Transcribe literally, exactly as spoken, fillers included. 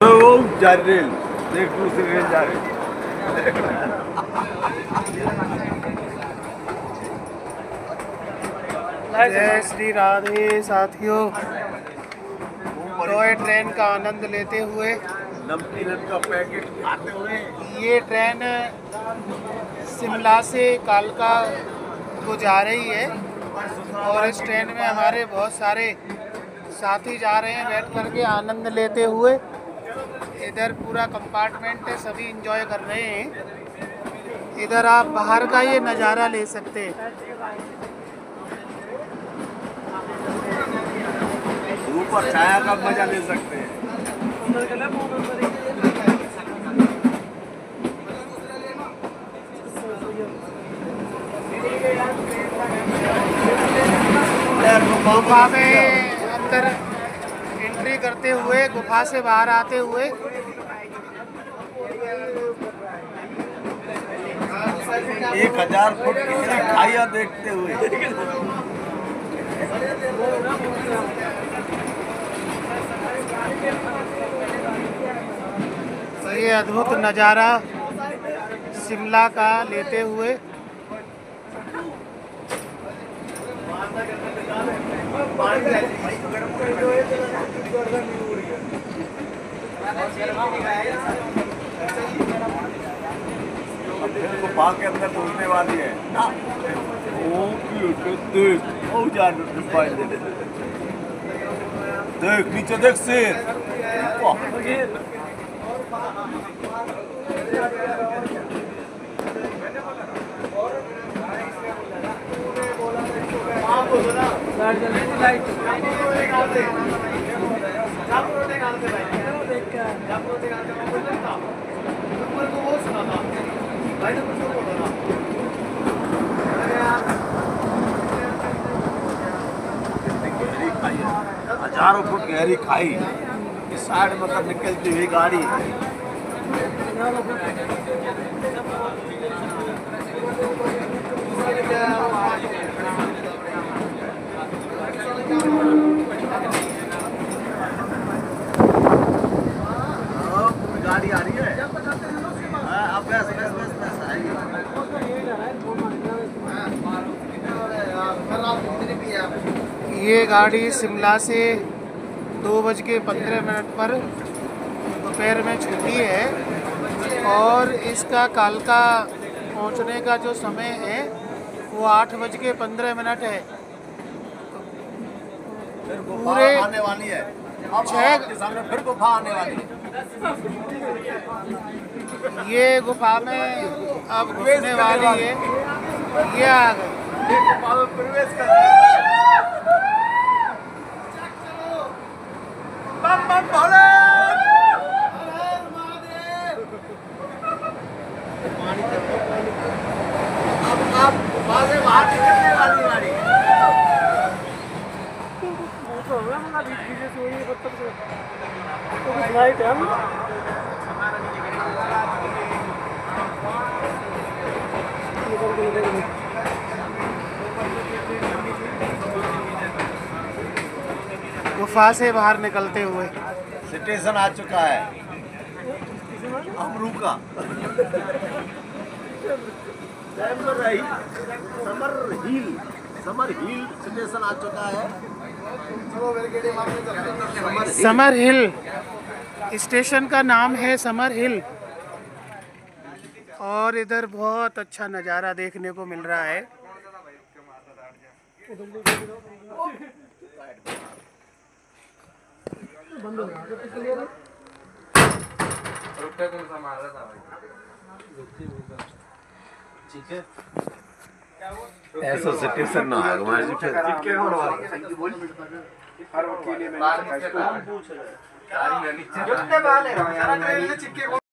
वो जा रेल देख दूसरी रेल जा रही। जय श्री राधे साथियों, टॉय ट्रेन का आनंद लेते हुए नमकीन का पैकेट खाते हुए ये ट्रेन शिमला से कालका को जा रही है और इस ट्रेन में हमारे बहुत सारे साथी जा रहे हैं बैठ करके आनंद लेते हुए। इधर पूरा कंपार्टमेंट है, सभी एंजॉय कर रहे हैं। इधर आप बाहर का ये नज़ारा ले सकते हैं। ऊपर छाया का मजा ले सकते हैं। गुफा में अंदर एंट्री करते हुए, गुफा से बाहर आते हुए एक हजार फुट की खाइया देखते हुए ये अद्भुत नज़ारा शिमला का लेते हुए गुफा के अंदर घुसने वाली है ना। ओ देख ओ जान देख नीचे देख शेर। हजारों फुट गहरी खाई इस साइड मतलब निकलती हुई गाड़ी। गाड़ी आ रही है अब बस बस बस बस ये गाड़ी शिमला से दो बज के पंद्रह मिनट पर दोपहर में छूटी है और इसका कालका पहुंचने का जो समय है वो आठ बज के पंद्रह मिनट है। पूरे आने वाली है छः सामने फिर गुफा आने वाली है। ये गुफा में अब घुसने वाली है। ये आ गई गुफा में प्रवेश कर बम बम भोले अब अब गुफा से बाहर निकलने वाली गाड़ी। गुफा से बाहर निकलते हुए स्टेशन आ चुका है अमरू का। Summer hill summer hill station आ चुका है। समर हिल स्टेशन का नाम है समर हिल और इधर बहुत अच्छा नज़ारा देखने को मिल रहा है। ऐसा स्टेशन ना है हमारे फिर